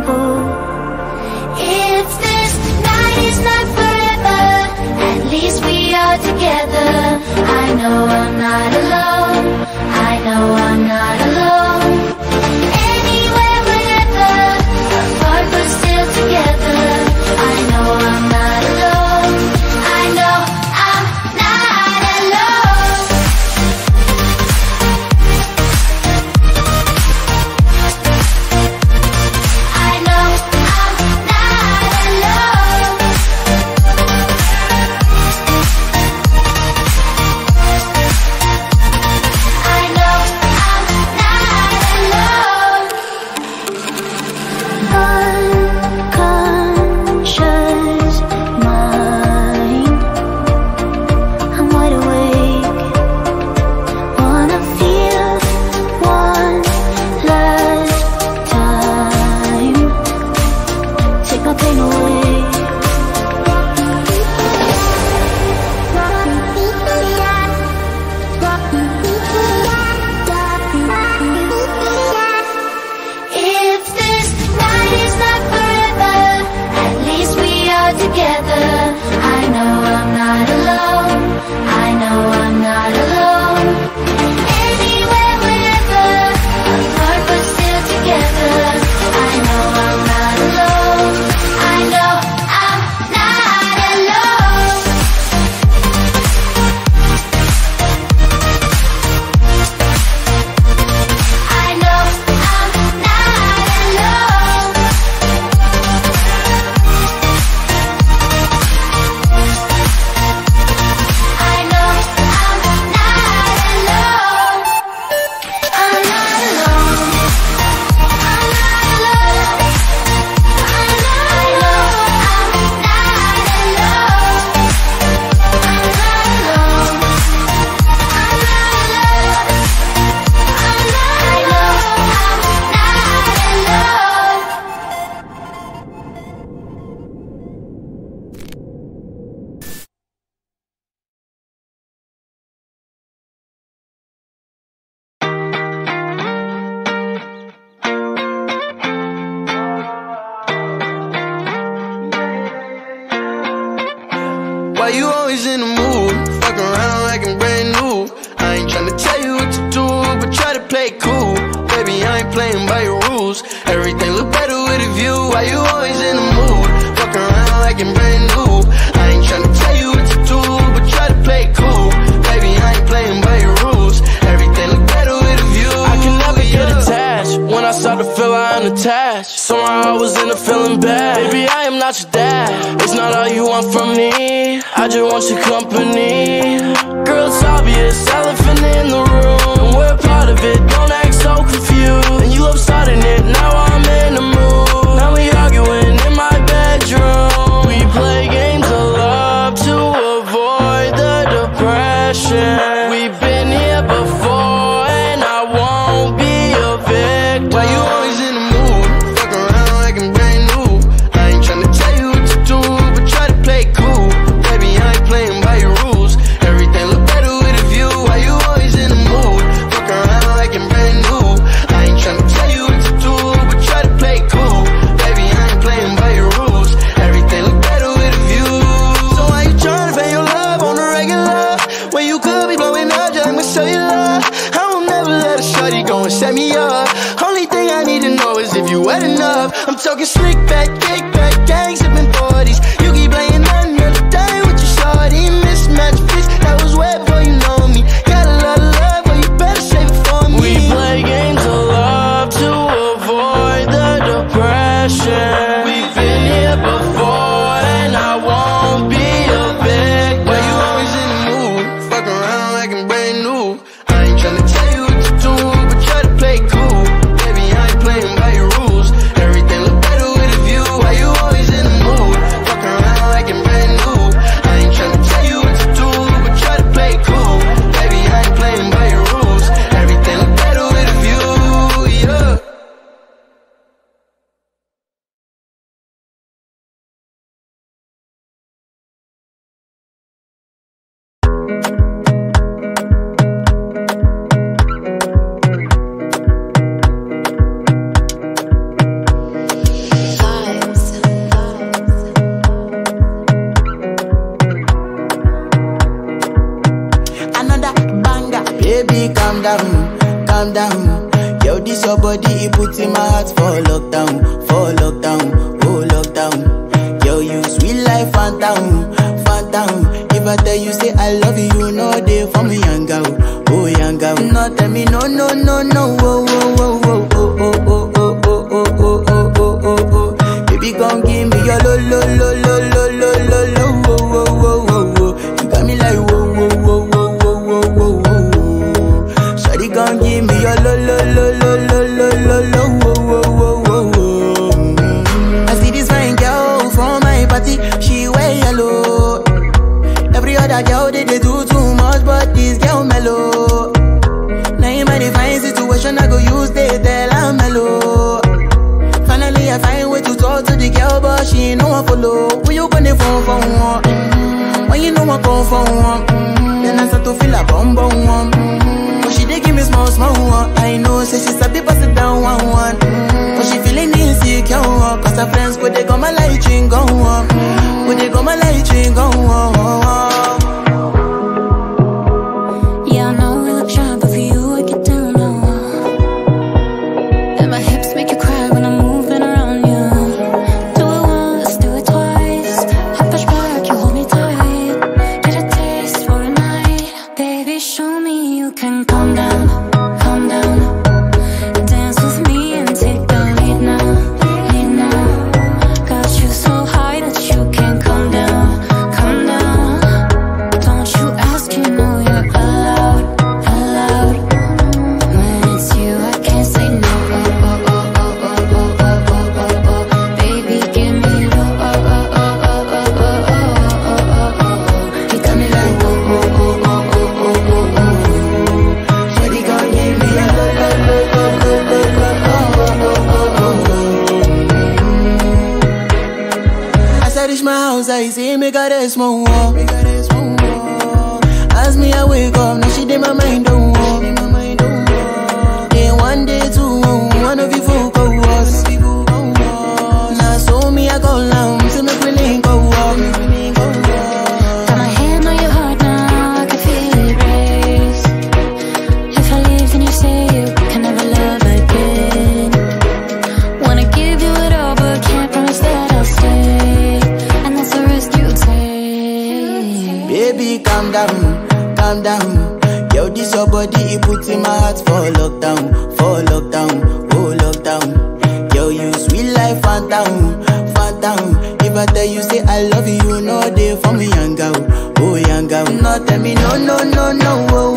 bamboo. If this night is not forever, at least we are together. I know I'm not alone, I know I'm not alone. Anywhere, wherever, apart but still together. I know I'm not alone, I know I'm not alone. I know I'm not alone. I know I'm not alone. Unconscious mind, I'm wide awake. Wanna feel one last time. Take my pain away. If this night is not forever, at least we are together. I know I'm not alone, I know I'm not alone. Anywhere, wherever, apart but still together. I know I'm not alone, I know I'm not alone. I know I'm not alone. I know I'm not alone. I'm not alone. I'm not alone. I know I'm not alone. I'm not alone. I'm not alone. I know I'm not alone. Why you always in the mood? Fuck around like I'm brand new. I ain't tryna tell you what to do, but try to play it cool. Baby, I ain't playing by your rules. Everything look better with a view. Why you always in the mood? Fuck around like I'm brand new. I ain't tryna tell you what to do, but try to play it cool. Baby, I ain't playing by your rules. Everything look better with a view. I can never get attached. When I start to feel I'm unattached, somehow I was in a feeling bad. Baby, I am not your dad. It's not all you want from me, I just want your company. Girl, it's obvious, elephant in the room. We're part of it, don't act so confused. And you love starting it, now I'm in the mood. Now we arguing in my bedroom. We play games of love to avoid the depression. We've been here before and I won't be a victim. Why you always in the mood? Fuck around like I'm brand new. I ain't tryna tell you what to do, but try to play it cool. Baby, I ain't playing by your rules. Everything look better with a view. Why you always in the mood? Fuck around like I'm brand new. I ain't tryna tell you what to do, but try to play it cool. Baby, I ain't playing by your rules. Everything look better with a view. So why you tryna pay your love on the regular, when you could be blowing up just like my cellular? I will never let a shorty go and set me up. Only thing I need to know is if you wet enough. I'm talking slick back, kick back, gang sipping 40s. You keep playing another day with your shorty. Mismatched fish, that was wet, boy, you know me. Got a lot of love, but you better save it for me. We play games of love to avoid the depression. We've been here before and I won't be a victim. Why you always in the mood? Fuck around like I'm brand new. I ain't tryna tell you what to do, but try to play it cool. Baby, I ain't playing by your rules. Everything look better with a view. Why you always in the mood? Fuck around like I'm brand new. I ain't tryna tell you what to do, calm down. Yo, this your body, it puts in my heart for lockdown, oh lockdown. Yo, you sweet life, phantom. If I tell you say I love you, you know they for me, young girl, oh young girl. No, tell me no, oh, oh, oh, oh, oh, oh, oh, oh, oh, oh, oh, oh, oh. Baby, gon' give me your lo, lo, lo, lo, lo, lo, lo, lo, oh, oh, oh, oh, oh. You got me like whoa, whoa, whoa, whoa, whoa, whoa, whoa, whoa. Shawty gon' give me your lo, lo, lo, lo, lo, lo, lo, lo, oh, oh, oh, oh, oh. I see this fine girl from my party, she wear yellow. Every other girl they do too much, but this girl mellow. Now in my divine situation, I go use they tell I'm mellow. Finally I find way to talk to the girl, but she ain't no one follow. Who you gonna phone for one? When you know I come for one, then I start to feel a bum one. But she dey give me small one. I know, say she's a bit pass it down one. But she feeling insecure, cause her friends go they come a light ring go on. Go they come a light ring go on. Yeah, I know we look shy, but for you I get down low. And my hips make you cry when I'm moving around you. Do it once, do it twice. I push back, you hold me tight. Get a taste for a night. Baby, show me you can calm down, calm down. Dance with me and take the lead now, lead now. Got you so high that you can't come down, come down. Don't you ask, you know you're allowed, allowed. When it's you, I can't say no. Oh, oh, oh, oh, oh, oh, oh, oh, oh, oh. Baby, give me low. Oh, oh, oh, oh, oh, oh, oh, oh, oh, oh. You got me like whoa, whoa, whoa, whoa, whoa, whoa, whoa, whoa. Shawty gon' give me a low, low, low, low, low, low, low, oh, oh, oh, oh. As I reach my house, I see me got a small wall. As me I wake up, now she did my mind don't walk. Then one day two, one of you folk go was. Now so me I go down, to make me link go walk. Got my hand on your heart now, I can feel it race. If I leave, then you say you can never love again. Wanna give you it all, but can't promise that I'll stay. And that's the risk you take. Baby, calm down. Yo, this your body, it puts in my heart for lockdown, oh lockdown. Yo, you sweet life, phantom. If I tell you say I love you, you know they for me, young girl, oh young girl. No, tell me no, oh,